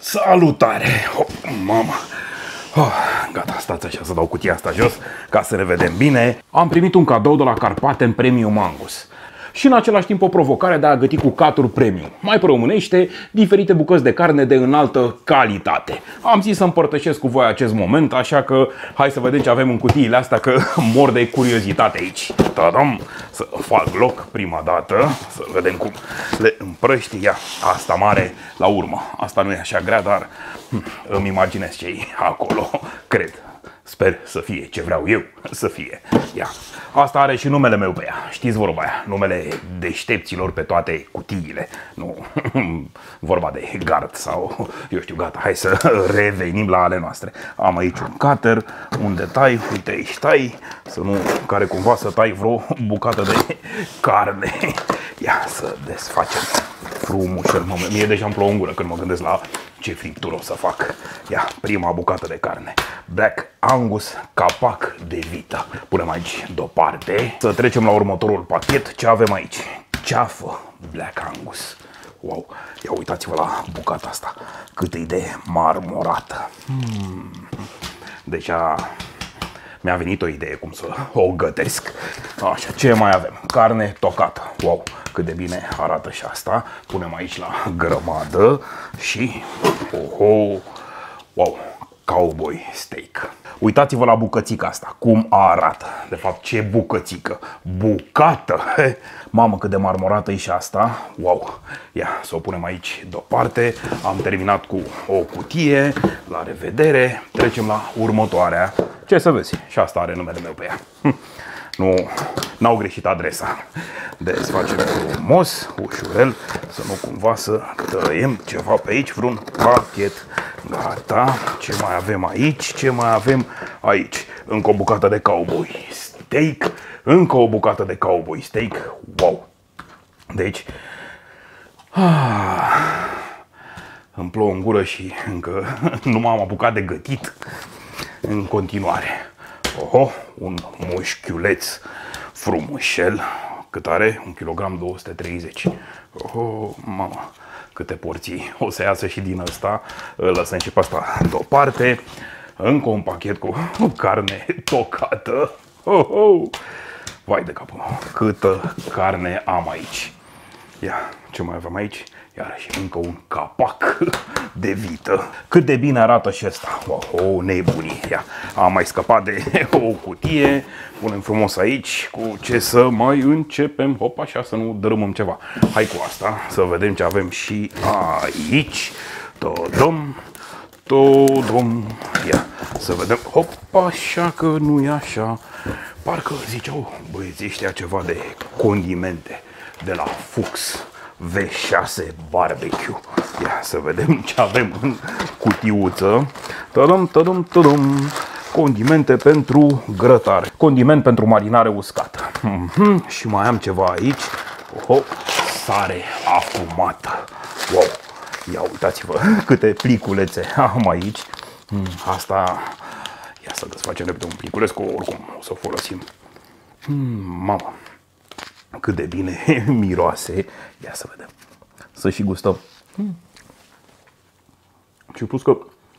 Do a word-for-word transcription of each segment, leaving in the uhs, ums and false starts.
Salutare! Oh, mama! Oh, gata, stați așa să dau cutia asta jos ca să ne vedem bine. Am primit un cadou de la Carpaten Premium Angus. Și în același timp o provocare de a găti cu caturi premium. Mai pe românește, diferite bucăți de carne de înaltă calitate. Am zis să împărtășesc cu voi acest moment, așa că hai să vedem ce avem în cutiile astea, că mor de curiozitate aici. Tadam! Să fac loc prima dată, să vedem cum le împrăști. Ia, asta mare la urmă. Asta nu e așa grea, dar hm, îmi imaginez ce e acolo, cred. Sper să fie ce vreau eu să fie. Ia. Asta are și numele meu pe ea. Știți vorba aia, numele deștepților pe toate cutiile. Nu vorba de gard sau eu știu, gata, hai să revenim la ale noastre. Am aici un cutter, unde tai, uite aici tai, să nu, care cumva să tai vreo bucată de carne. Ia să desfacem frumușel. Mie deja îmi plouă în gură când mă gândesc la ce friptură o să fac. Ia, prima bucată de carne. Black Angus, capac de vită. Punem aici deoparte. Să trecem la următorul pachet. Ce avem aici? Ceafă Black Angus. Wow, ia uitați-vă la bucata asta. Cât e de marmorată. Hmm. Deja mi-a venit o idee cum să o gătesc. Așa, ce mai avem? Carne tocată. Wow, cât de bine arată și asta. Punem aici la grămadă și oho, wow, cowboy steak. Uitați-vă la bucățica asta, cum arată. De fapt, ce bucățică? Bucată! Mamă, cât de marmorată e și asta. Wow! Ia, să o punem aici deoparte. Am terminat cu o cutie. La revedere! Trecem la următoarea. Ce să vezi? Și asta are numele meu pe ea. Nu, n-au greșit adresa. Desfacem frumos, ușurel, să nu cumva să tăiem ceva pe aici, vreun pachet. Gata, ce mai avem aici, ce mai avem aici? Încă o bucată de cowboy steak, încă o bucată de cowboy steak, wow! Deci, ah, îmi plouă în gură și încă nu m-am apucat de gătit în continuare. Oho, un mușchiuleț frumușel, cât are? un kilogram două sute treizeci. Oho, mama, câte porții o să iasă și din ăsta. Lăsăm și pe asta deoparte. Încă un pachet cu carne tocată. Oho, vai de capul, câtă carne am aici. Ia, ce mai avem aici? Iarăși încă un capac de vită. Cât de bine arată și ăsta. O nebunie. Ia, am mai scăpat de o cutie. Punem frumos aici. Cu ce să mai începem? Hop, așa, să nu dărâmăm ceva. Hai cu asta să vedem ce avem și aici. Todom, todom. Ia, să vedem. Hop, așa, că nu e așa. Parcă ziceau băieții ăștia ceva de condimente de la Fuchs V șase Barbecue. Ia să vedem ce avem în cutiuță. Tadam, tadam, tadam. Condimente pentru grătare. Condiment pentru marinare uscată. Mm-hmm. Și mai am ceva aici. Oho, sare afumată. Wow! Ia uitați-vă câte pliculețe am aici. Asta, ia să desfacem repede un pliculeț, că oricum o să folosim. Mama, cât de bine miroase. Ia să vedem. Să și gustăm. Hmm. Și plus că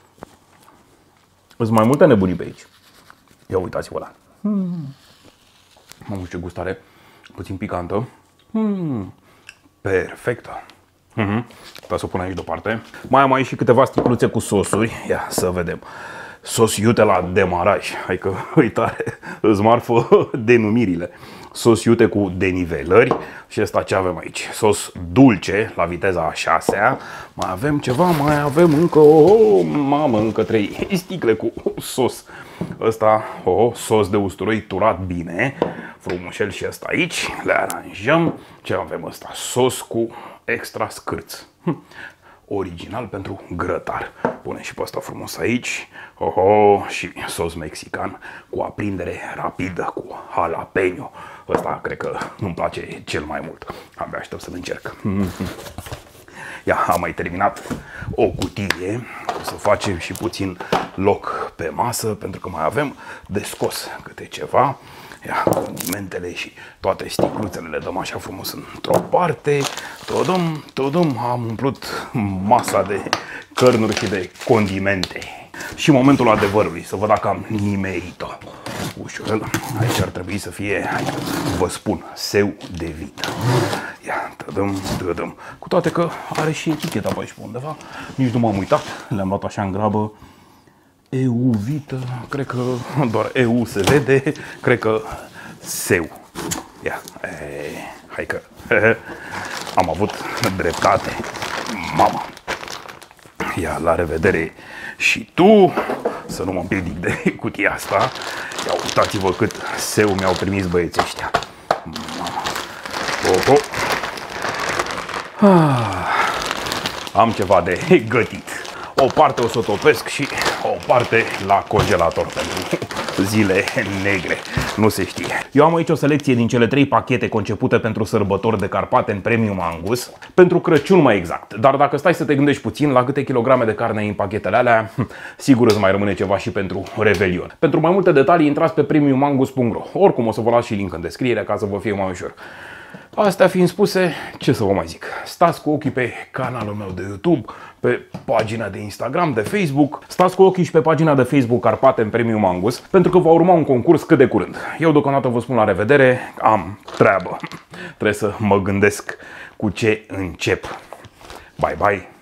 sunt mai multe nebunii pe aici. Ia uitați-vă la. Hmm. Mamă, ce gustare. Puțin picantă. Hmm. Perfectă. Mm-hmm. Trebuie să o pun aici deoparte. Mai am aici și câteva sticluțe cu sosuri. Ia să vedem. Sos iute la demaraj. Hai că, uitare, îți marfă denumirile. Sos iute cu denivelări. Și ăsta ce avem aici? Sos dulce la viteza a șasea. Mai avem ceva, mai avem încă, oh, mamă, încă trei sticle cu sos. Ăsta, oh, sos de usturoi turat bine. Frumușel și ăsta aici. Le aranjăm. Ce avem ăsta? Sos cu extra scârț. Hm. Original pentru grătar. Punem și pe asta frumos aici. Oho, și sos mexican cu aprindere rapidă, cu jalapeno. Ăsta cred că îmi place cel mai mult. Abia aștept să-l încerc. Ia, am mai terminat o cutie. O să facem și puțin loc pe masă, pentru că mai avem de scos câte ceva. Ia, condimentele și toate sticluțele le dăm așa frumos într-o parte. Todum, todum, am umplut masa de cărnuri și de condimente. Și momentul adevărului, să văd dacă am nimerit-o. Ușurel, aici ar trebui să fie, hai, vă spun, seu de vită. Ia, tădăm, tădăm. Cu toate că are și eticheta pe aici pe undeva. Nici nu m-am uitat, le-am luat așa în grabă. E U vită, cred că doar E U se vede, cred că seu. Ia, e, hai că am avut dreptate. Mama. Ia, la revedere și tu. Să nu mă împiedic de cutia asta. Ia uitați-vă cât seu mi-au trimis băieții ăștia. Mama. Oh, oh. Ah. Am ceva de gătit. O parte o să o topesc și o parte la congelator pentru zile negre. Nu se știe. Eu am aici o selecție din cele trei pachete concepute pentru sărbători de Carpaten Premium Angus. Pentru Crăciun mai exact. Dar dacă stai să te gândești puțin la câte kilograme de carne ai în pachetele alea, sigur îți mai rămâne ceva și pentru Revelion. Pentru mai multe detalii intrați pe premium angus punct ro. Oricum o să vă las și link în descriere ca să vă fie mai ușor. Astea fiind spuse, ce să vă mai zic? Stați cu ochii pe canalul meu de YouTube, pe pagina de Instagram, de Facebook. Stați cu ochii și pe pagina de Facebook Carpaten Premium Angus, pentru că va urma un concurs cât de curând. Eu deocamdată vă spun la revedere, am treabă. Trebuie să mă gândesc cu ce încep. Bye bye!